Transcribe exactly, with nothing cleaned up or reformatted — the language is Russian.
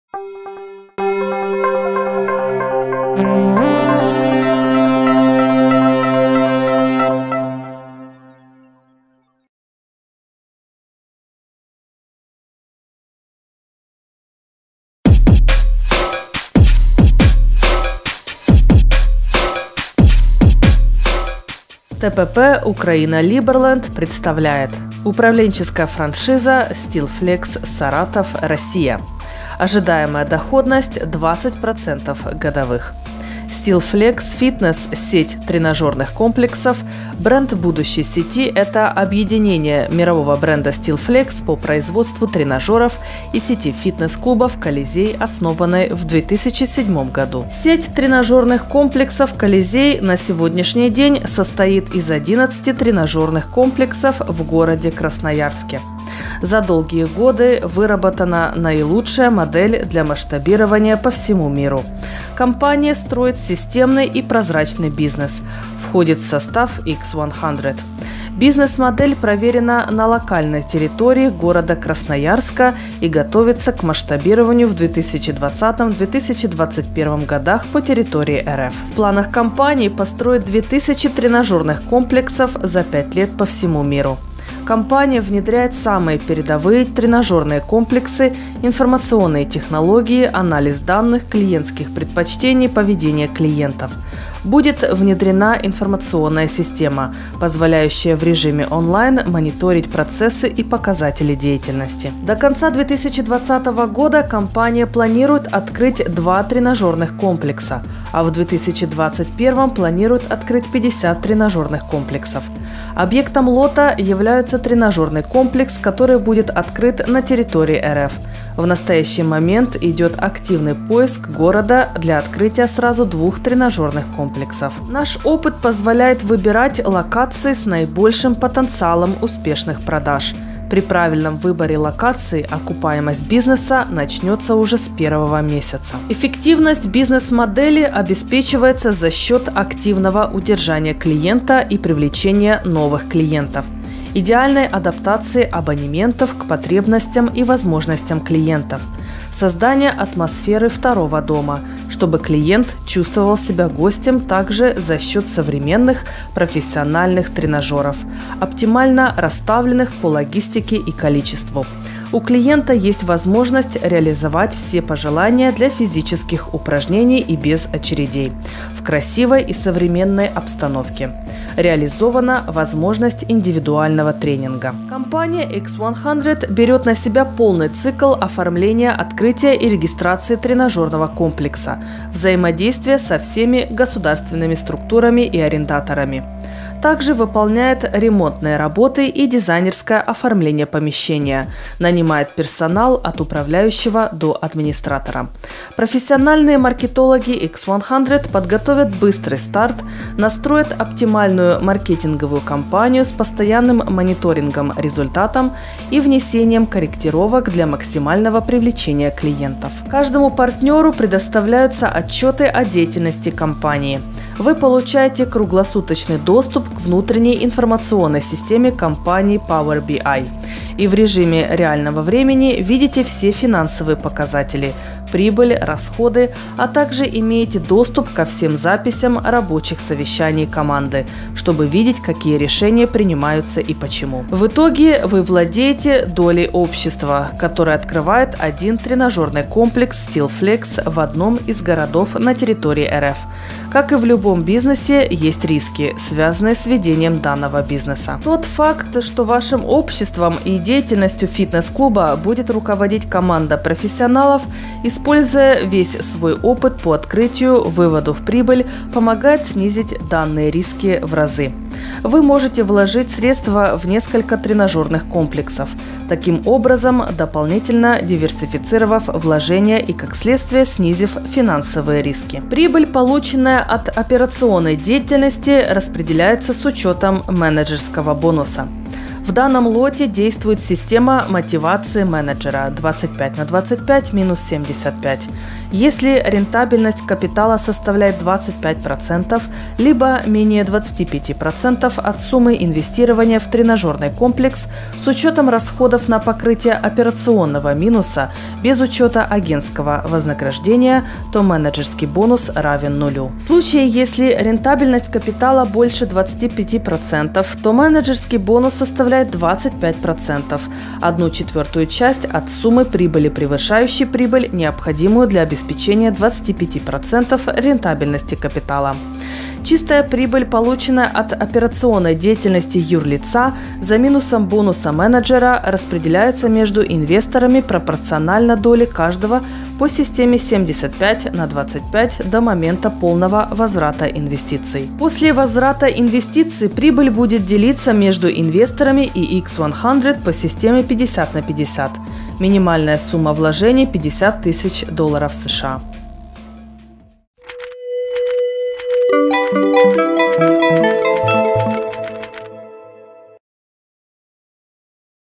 ТПП «Украина Либерленд» представляет управленческая франшиза «Стилфлекс Саратов, Россия». Ожидаемая доходность двадцать процентов годовых. Стилфлекс Фитнес – сеть тренажерных комплексов. Бренд будущей сети – это объединение мирового бренда Стилфлекс по производству тренажеров и сети фитнес-клубов «Колизей», основанной в две тысячи седьмом году. Сеть тренажерных комплексов «Колизей» на сегодняшний день состоит из одиннадцати тренажерных комплексов в городе Красноярске. За долгие годы выработана наилучшая модель для масштабирования по всему миру. Компания строит системный и прозрачный бизнес, входит в состав икс сто. Бизнес-модель проверена на локальной территории города Красноярска и готовится к масштабированию в две тысячи двадцатом — две тысячи двадцать первом годах по территории эр эф. В планах компании построить две тысячи тренажерных комплексов за пять лет по всему миру. Компания внедряет самые передовые тренажерные комплексы, информационные технологии, анализ данных, клиентских предпочтений, поведения клиентов. Будет внедрена информационная система, позволяющая в режиме онлайн мониторить процессы и показатели деятельности. До конца две тысячи двадцатого года компания планирует открыть два тренажерных комплекса, а в две тысячи двадцать первом планирует открыть пятьдесят тренажерных комплексов. Объектом лота является тренажерный комплекс, который будет открыт на территории эр эф. В настоящий момент идет активный поиск города для открытия сразу двух тренажерных комплексов. Наш опыт позволяет выбирать локации с наибольшим потенциалом успешных продаж. При правильном выборе локации окупаемость бизнеса начнется уже с первого месяца. Эффективность бизнес-модели обеспечивается за счет активного удержания клиента и привлечения новых клиентов, идеальной адаптации абонементов к потребностям и возможностям клиентов, создание атмосферы второго дома, чтобы клиент чувствовал себя гостем также за счет современных профессиональных тренажеров, оптимально расставленных по логистике и количеству. У клиента есть возможность реализовать все пожелания для физических упражнений и без очередей в красивой и современной обстановке. Реализована возможность индивидуального тренинга. Компания икс сто берет на себя полный цикл оформления, открытия и регистрации тренажерного комплекса, взаимодействия со всеми государственными структурами и арендаторами. Также выполняет ремонтные работы и дизайнерское оформление помещения, нанимает персонал от управляющего до администратора. Профессиональные маркетологи икс сто подготовят быстрый старт, настроят оптимальную маркетинговую кампанию с постоянным мониторингом результатов и внесением корректировок для максимального привлечения клиентов. Каждому партнеру предоставляются отчеты о деятельности компании. Вы получаете круглосуточный доступ к внутренней информационной системе компании Power би ай и в режиме реального времени видите все финансовые показатели, прибыль, расходы, а также имеете доступ ко всем записям рабочих совещаний команды, чтобы видеть, какие решения принимаются и почему. В итоге вы владеете долей общества, которое открывает один тренажерный комплекс Stillflex в одном из городов на территории эр эф. Как и в любом бизнесе, есть риски, связанные с ведением данного бизнеса. Тот факт, что вашим обществом и деятельностью фитнес-клуба будет руководить команда профессионалов, используя весь свой опыт по открытию, выводу в прибыль, помогает снизить данные риски в разы. Вы можете вложить средства в несколько тренажерных комплексов, таким образом дополнительно диверсифицировав вложения и, как следствие, снизив финансовые риски. Прибыль, полученная от операционной деятельности, распределяется с учетом менеджерского бонуса. В данном лоте действует система мотивации менеджера двадцать пять на двадцать пять минус семьдесят пять. Если рентабельность капитала составляет двадцать пять процентов, либо менее двадцати пяти процентов от суммы инвестирования в тренажерный комплекс с учетом расходов на покрытие операционного минуса без учета агентского вознаграждения, то менеджерский бонус равен нулю. В случае, если рентабельность капитала больше двадцати пяти процентов, то менеджерский бонус составляет двадцать пять процентов, одну четвертую часть от суммы прибыли, превышающей прибыль, необходимую для обеспечения двадцати пяти процентов рентабельности капитала. Чистая прибыль, полученная от операционной деятельности юрлица, за минусом бонуса менеджера распределяется между инвесторами пропорционально доле каждого по системе семьдесят пять на двадцать пять до момента полного возврата инвестиций. После возврата инвестиций прибыль будет делиться между инвесторами и икс сто по системе пятьдесят на пятьдесят. Минимальная сумма вложений – пятьдесят тысяч долларов США.